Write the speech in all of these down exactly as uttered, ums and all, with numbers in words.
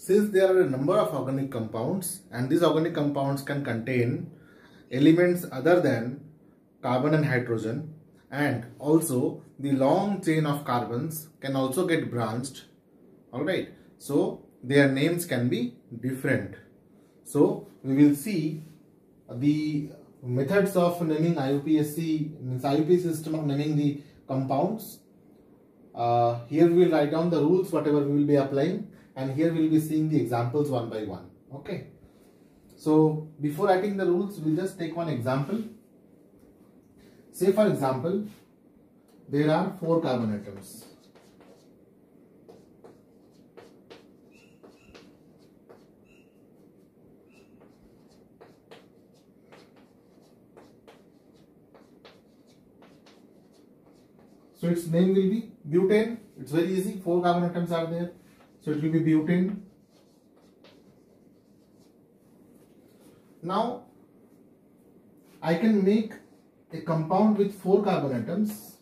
since there are a number of organic compounds and these organic compounds can contain elements other than carbon and hydrogen, and also the long chain of carbons can also get branched, alright, so their names can be different. So we will see the methods of naming I U P A C, means I U P A C system of naming the compounds. Uh, here we will write down the rules whatever we will be applying, and here we will be seeing the examples one by one. Okay. So before writing the rules, we will just take one example. Say for example, there are four carbon atoms. So its name will be butane. It's very easy. Four carbon atoms are there. So it will be butane. Now I can make a compound with four carbon atoms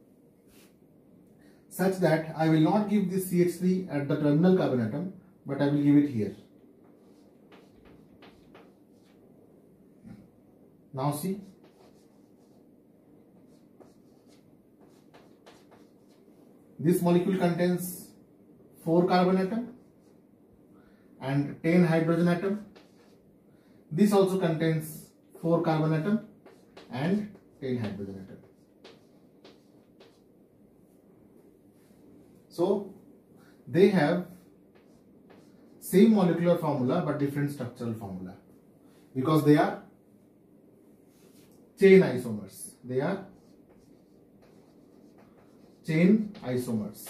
such that I will not give this C H three at the terminal carbon atom, but I will give it here. Now see. This molecule contains four carbon atom and ten hydrogen atom. This also contains four carbon atom and ten hydrogen atom. So they have same molecular formula but different structural formula because they are chain isomers. They are chain isomers.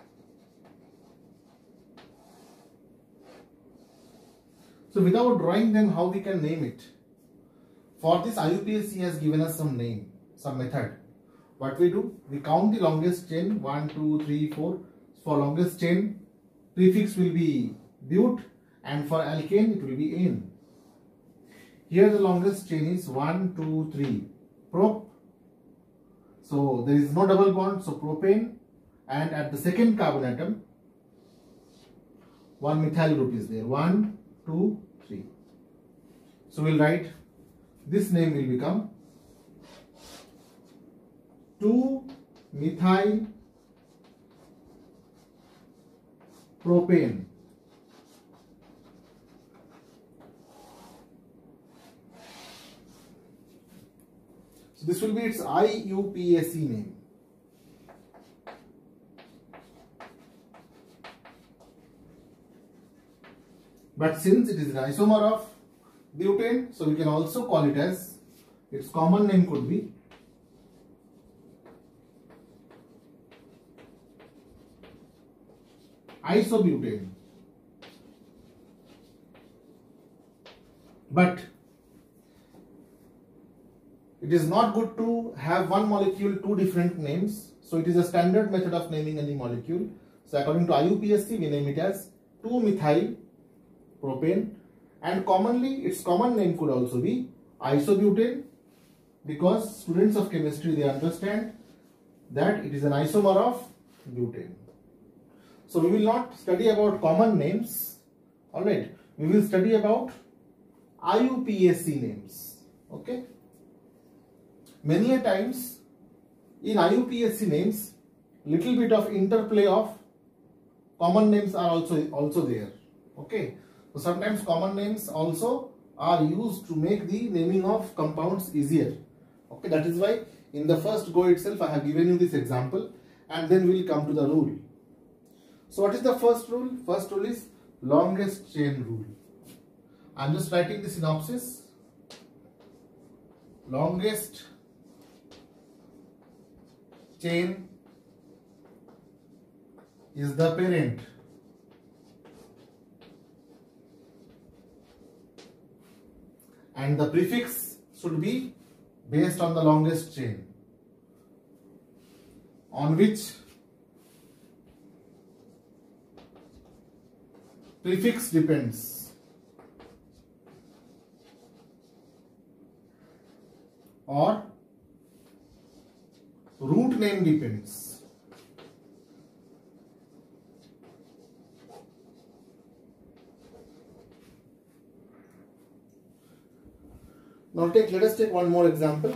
So without drawing them, how we can name it? For this, I U P A C has given us some name, some method. What we do? We count the longest chain, one, two, three, four. For longest chain, prefix will be but, and for alkane it will be ane. Here the longest chain is one, two, three, prop. So there is no double bond, so propane, and at the second carbon atom, one methyl group is there, one, two, three. So we'll write, this name will become two methyl propane. So this will be its I U P A C name. But since it is an isomer of butane, so we can also call it as, its common name could be isobutane. But it is not good to have one molecule two different names. So it is a standard method of naming any molecule. So according to I U P A C, we name it as two methyl propane, and commonly its common name could also be isobutane, because students of chemistry, they understand that it is an isomer of butane. So we will not study about common names, alright, we will study about I U P A C names. Okay. Many a times in I U P A C names, little bit of interplay of common names are also also there. Okay. So sometimes common names also are used to make the naming of compounds easier. Okay. That is why in the first go itself I have given you this example, and then we will come to the rule. So what is the first rule? First rule is longest chain rule. I am just writing the synopsis. Longest chain is the parent. And the prefix should be based on the longest chain, on which prefix depends, or root name depends. Now take, let us take one more example.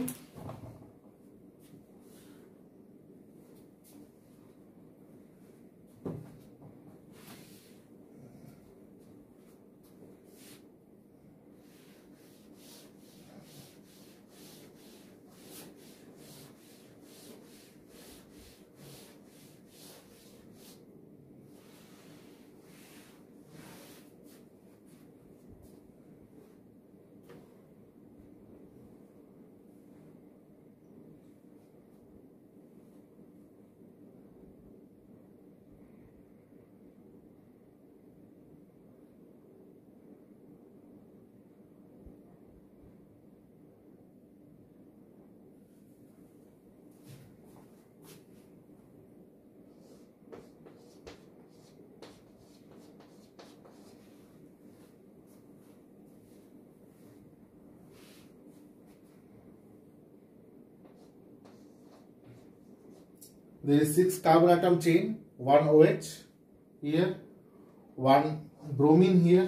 There is six carbon atom chain, one OH here, one bromine here,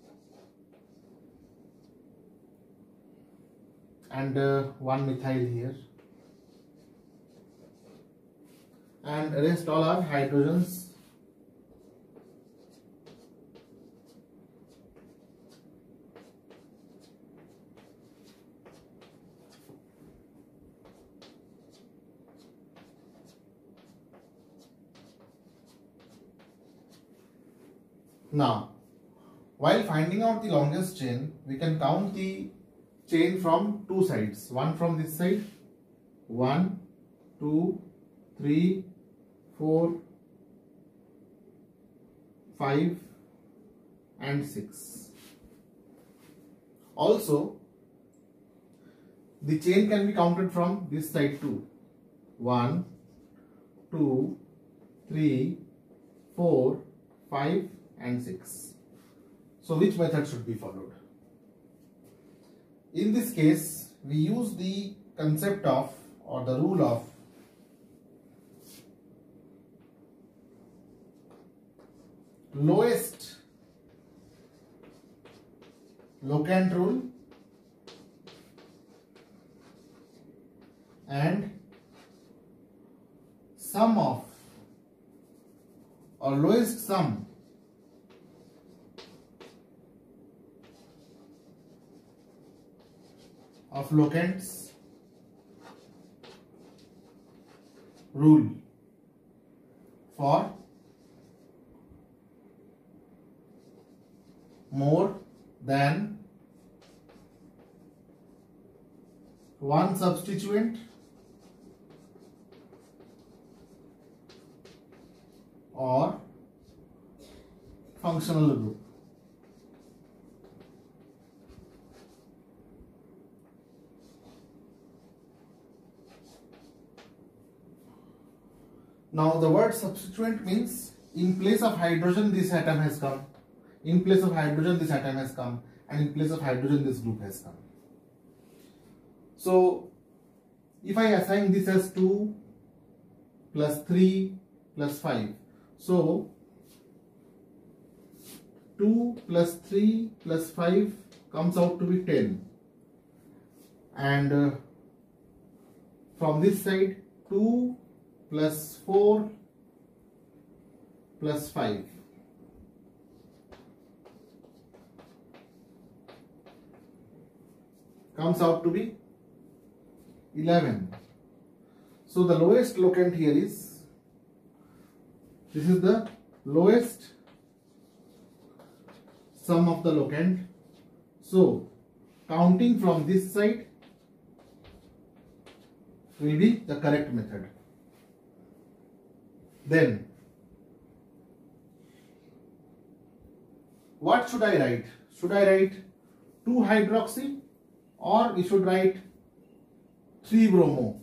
and uh, one methyl here, and rest all are hydrogens. Now, while finding out the longest chain, we can count the chain from two sides. One from this side, one, two, three, four, five, and six. Also, the chain can be counted from this side too. One, two, three, four, five, and six. So which method should be followed? In this case, we use the concept of or the rule of lowest locant rule and sum of or lowest sum of locants rule for more than one substituent or functional group. Now the word substituent means in place of hydrogen this atom has come, in place of hydrogen this atom has come, and in place of hydrogen this group has come. So if I assign this as two plus three plus five, so two plus three plus five comes out to be ten, and uh, from this side two plus four plus five comes out to be eleven. So the lowest locant here is, this is the lowest sum of the locant. So counting from this side will be the correct method. Then what should I write? Should I write two hydroxy or we should write three bromo?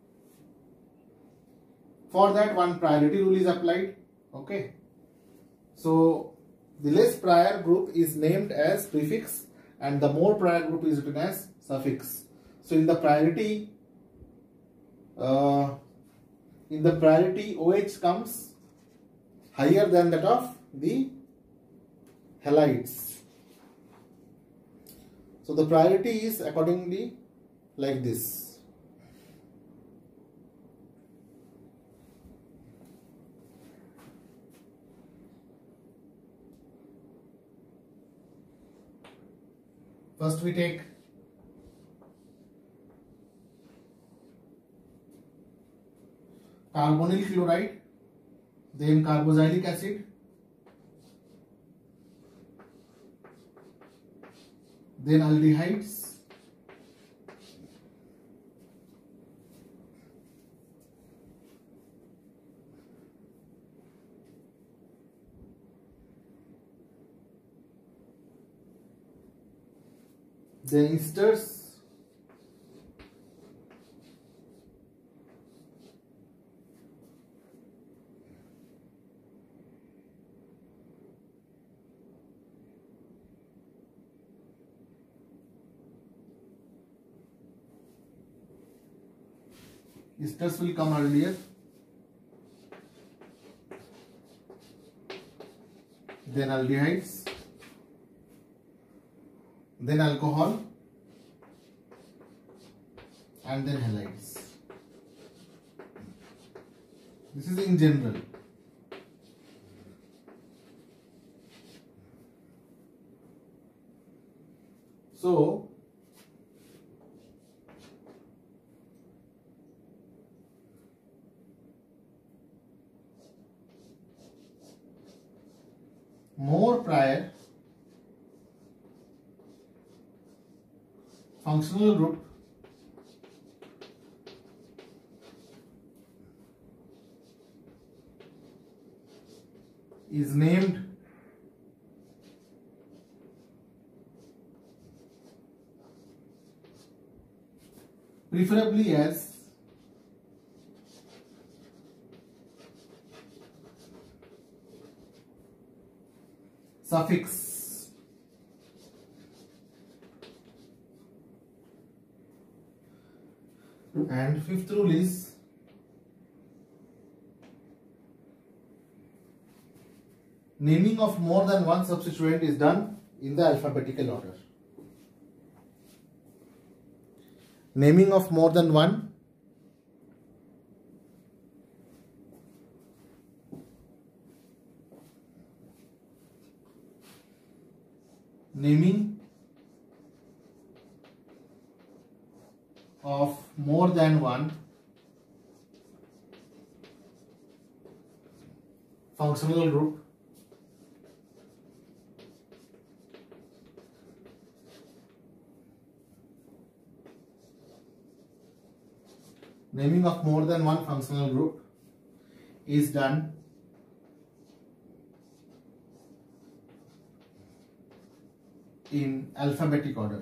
For that one priority rule is applied. Okay. So the less prior group is named as prefix and the more prior group is written as suffix. So in the priority uh, in the priority OH comes higher than that of the halides. So the priority is accordingly like this. First we take carbonyl chloride, then carboxylic acid, then aldehydes, then esters, esters will come earlier, then aldehydes, then alcohol, and then halides. This is in general. So more prior functional group is named preferably as suffix. And fifth rule is naming of more than one substituent is done in the alphabetical order. Naming of more than one naming of more than one functional group naming of more than one functional group is done in alphabetic order.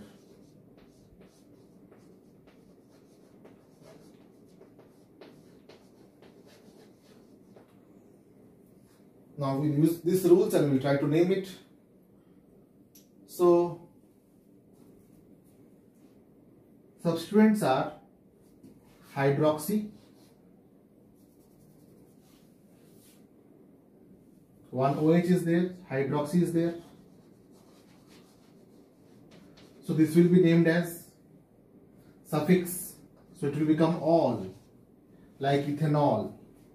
Now we'll use these rules and we'll try to name it. So substituents are hydroxy, one OH is there, hydroxy is there. So this will be named as suffix. So it will become all, like ethanol.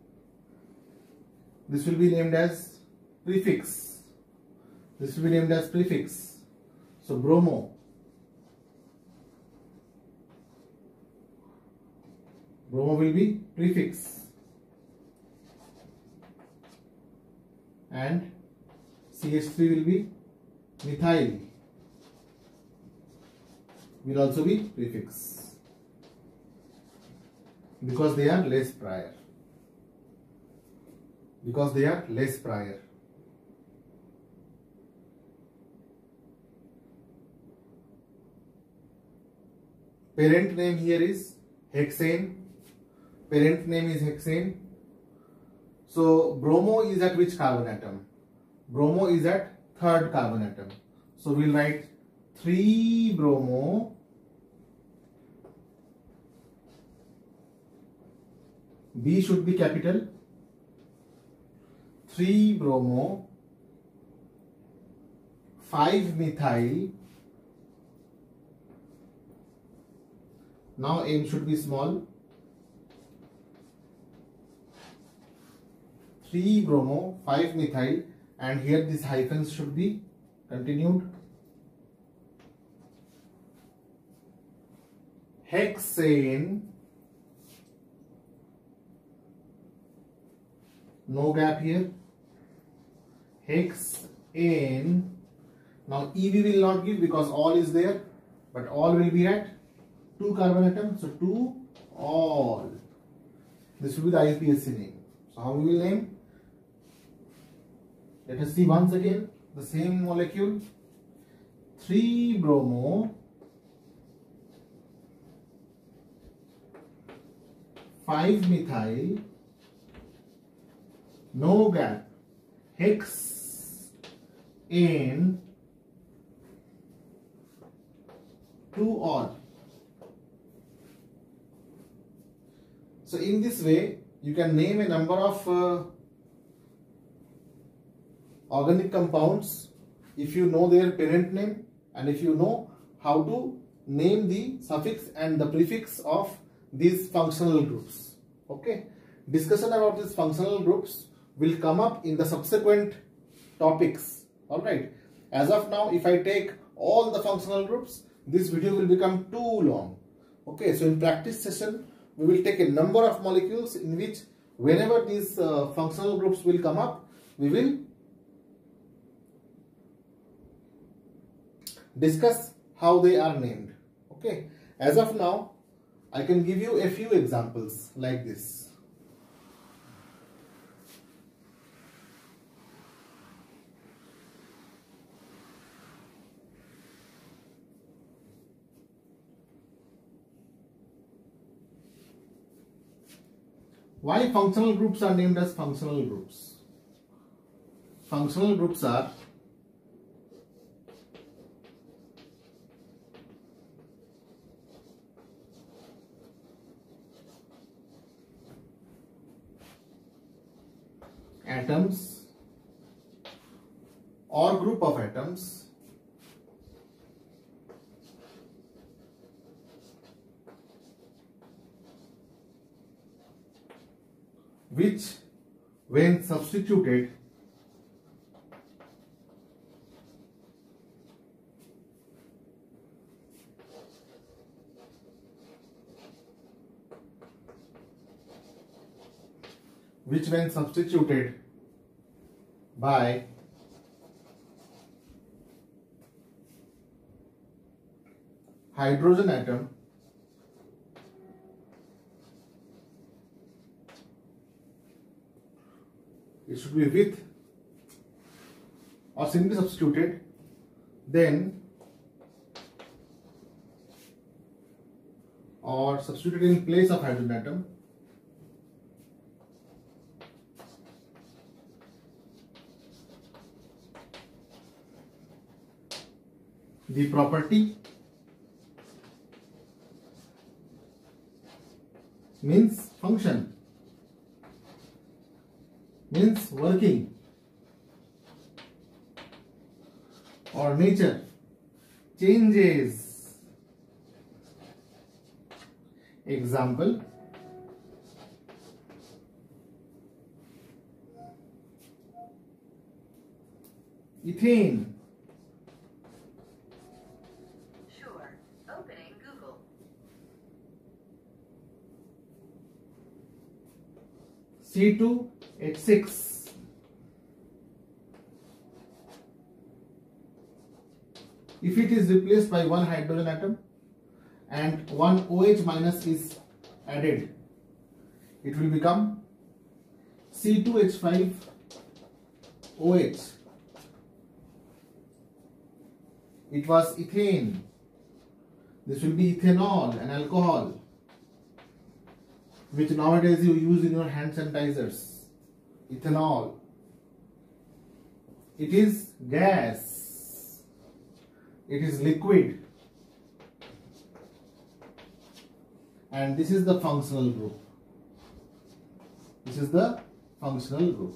This will be named as prefix. This will be named as prefix. So bromo. Bromo will be prefix. And C H three will be methyl. Will also be prefix. Because they are less prior. Because they are less prior. Parent name here is hexane. Parent name is hexane. So bromo is at which carbon atom? Bromo is at third carbon atom. So we'll write three bromo B should be capital. three bromo five methyl Now M should be small. three bromo, five methyl, and here these hyphens should be continued. Hexane, no gap here. Hexane. Now E V will not give because all is there, but all will be at two carbon atoms. So two all. This will be the I U P A C name. So how we will name? Let us see once again the same molecule. three bromo, five methyl, no gap, hexane, two all. So in this way you can name a number of uh, organic compounds if you know their parent name and if you know how to name the suffix and the prefix of these functional groups. Okay, discussion about these functional groups will come up in the subsequent topics. All right, as of now, if I take all the functional groups, this video will become too long. Okay, so in practice session we will take a number of molecules in which whenever these uh, functional groups will come up, we will discuss how they are named. Okay, as of now I can give you a few examples like this. Why functional groups are named as functional groups? Functional groups are atoms or group of atoms which, when substituted which when substituted by hydrogen atom it should be with or simply substituted, then or substituted in place of hydrogen atom, the property means function, means working, or nature changes. Example, ethane. Sure. Opening Google. C two H six. If it is replaced by one hydrogen atom and one OH minus is added, it will become C two H five O H. It was ethane. This will be ethanol, an alcohol, which nowadays you use in your hand sanitizers. Ethanol. It is gas. It is liquid. And this is the functional group. This is the functional group.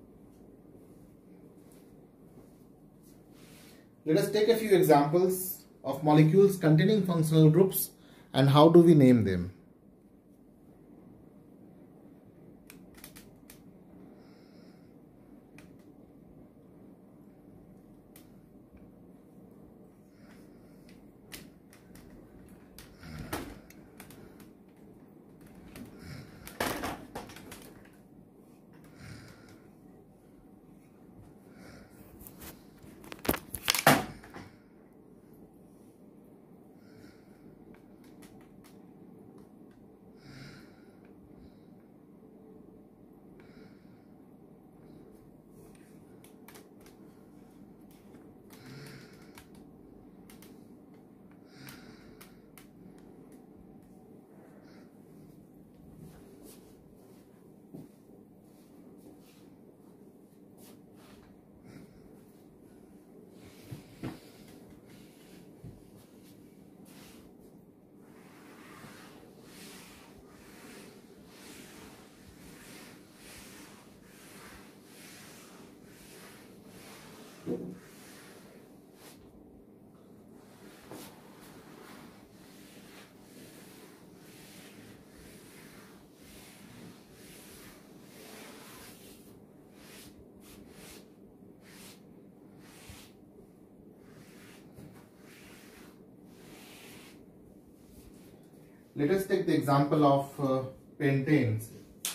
Let us take a few examples of molecules containing functional groups and how do we name them. Let us take the example of uh, pentanes.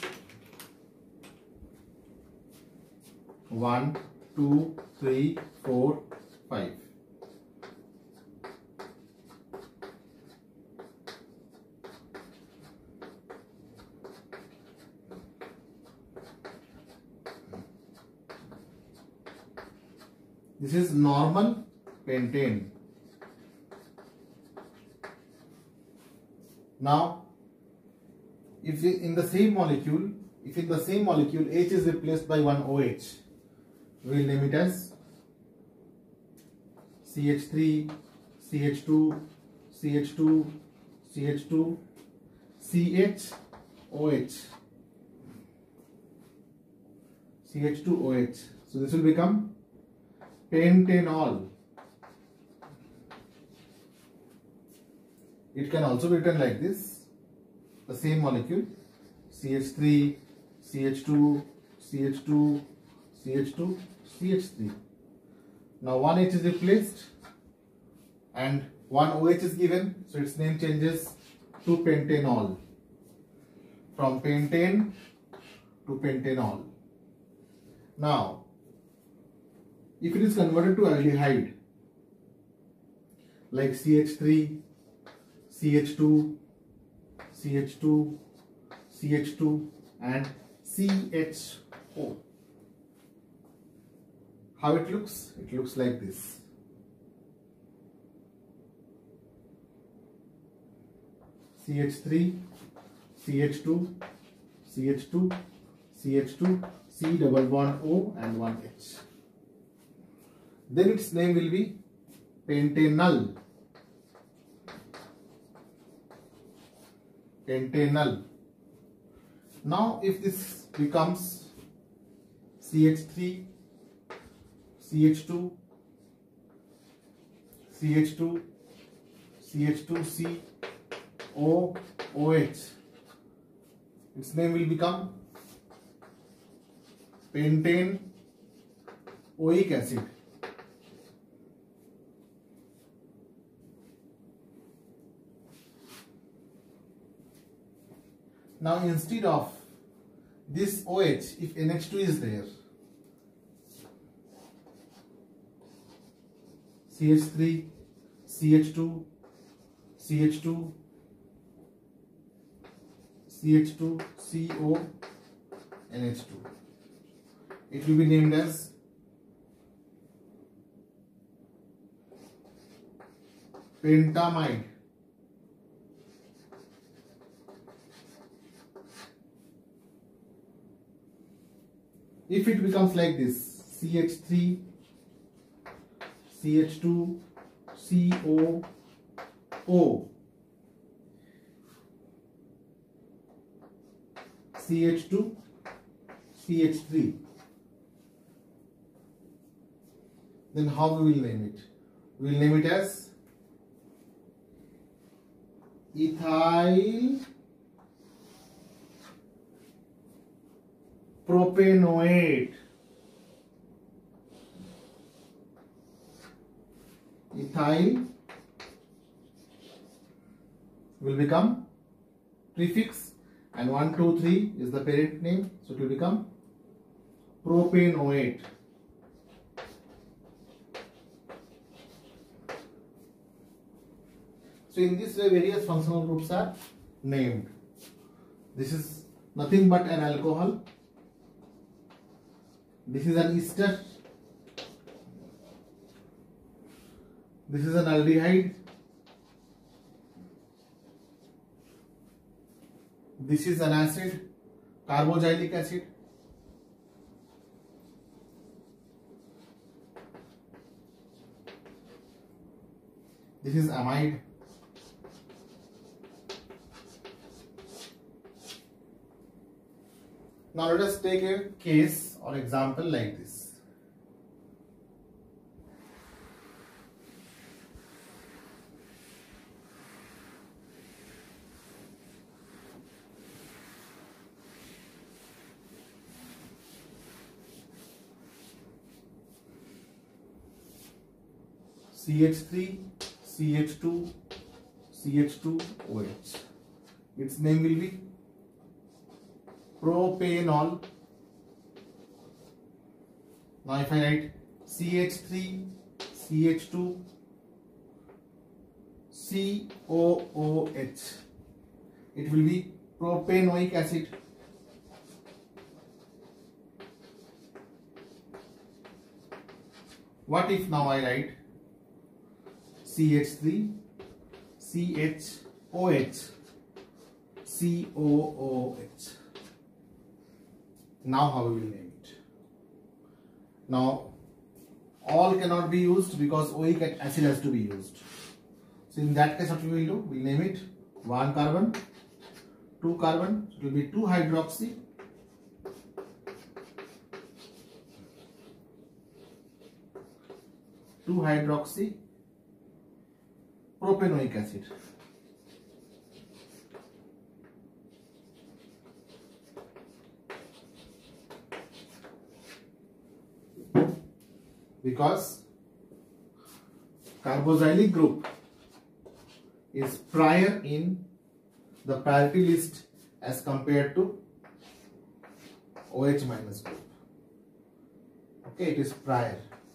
One, two, three, four, five. This is normal pentane. Now, if in the same molecule, if in the same molecule H is replaced by one OH, we will name it as C H three, C H two, C H two, C H two, C H O H, C H two O H. So this will become pentanol. It can also be written like this, the same molecule, C H three, C H two, C H two, C H two, C H three. Now one H is replaced and one OH is given, so its name changes to pentanol. From pentane to pentanol. Now, if it is converted to aldehyde, like C H three, C H two, C H two, C H two and C H O. How it looks? It looks like this. C H three, C H two, C H two, C H two, C double bond O and one H. Then its name will be pentanol. Pentanol. Now if this becomes C H three, C H two, C H two, C H two C O O H, its name will become pentane oic acid. Now instead of this OH, if N H two is there, C H three, C H two, C H two, C H two, C O, N H two. It will be named as pentamide. If it becomes like this, C H three, C H two, C O O, C H two, C H three, then how we will name it? We will name it as ethyl propanoate. Ethyl will become prefix, and one two three is the parent name, so it will become propanoate. So in this way various functional groups are named. This is nothing but an alcohol. This is an ester. This is an aldehyde. This is an acid, carboxylic acid. This is amide. Now let us take a case or example like this. C H three, C H two, C H two O H. Its name will be propanol. Now if I write C H three, C H two, C O O H, it will be propanoic acid. What if now I write C H three, C H O H, C O O H? Now how we will name it? Now all cannot be used because oic acid has to be used. So in that case what we will do? We will name it one carbon, two carbon, it will be two hydroxy, two hydroxy propanoic acid. Because carboxylic group is prior in the priority list as compared to OH minus group. Okay, it is prior.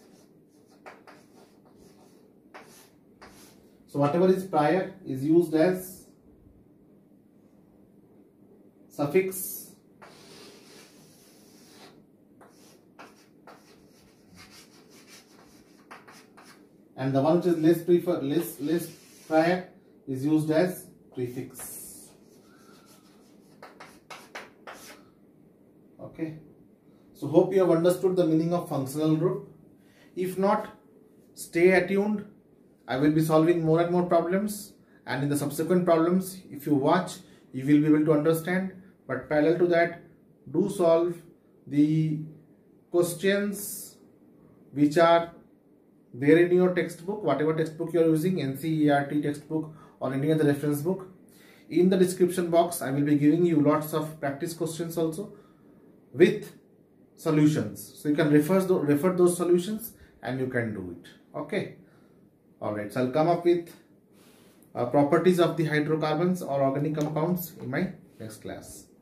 So whatever is prior is used as suffix, and the one which is less prefer less less prior is used as prefix. Okay, so hope you have understood the meaning of functional group. If not, stay attuned. I will be solving more and more problems, and in the subsequent problems, if you watch, you will be able to understand. But parallel to that, do solve the questions which are there in your textbook, whatever textbook you are using, N C E R T textbook or any other reference book. In the description box, I will be giving you lots of practice questions also with solutions. So you can refer, refer those solutions and you can do it. Okay. Alright, so I'll come up with uh, properties of the hydrocarbons or organic compounds in my next class.